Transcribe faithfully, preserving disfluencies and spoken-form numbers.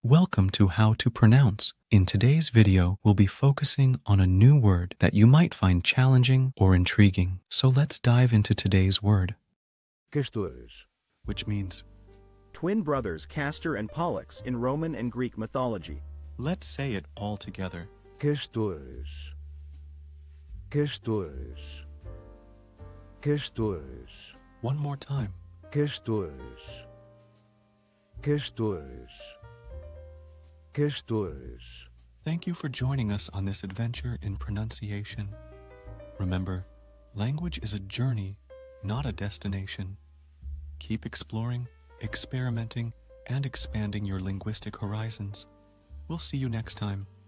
Welcome to How to Pronounce. In today's video, we'll be focusing on a new word that you might find challenging or intriguing. So let's dive into today's word, Castores. which means, Twin brothers Castor and Pollux in Roman and Greek mythology. let's say it all together. Castores. Castores. Castores. One more time. Castores. Castores. Castores. Thank you for joining us on this adventure in pronunciation. Remember, language is a journey, not a destination. Keep exploring, experimenting, and expanding your linguistic horizons. We'll see you next time.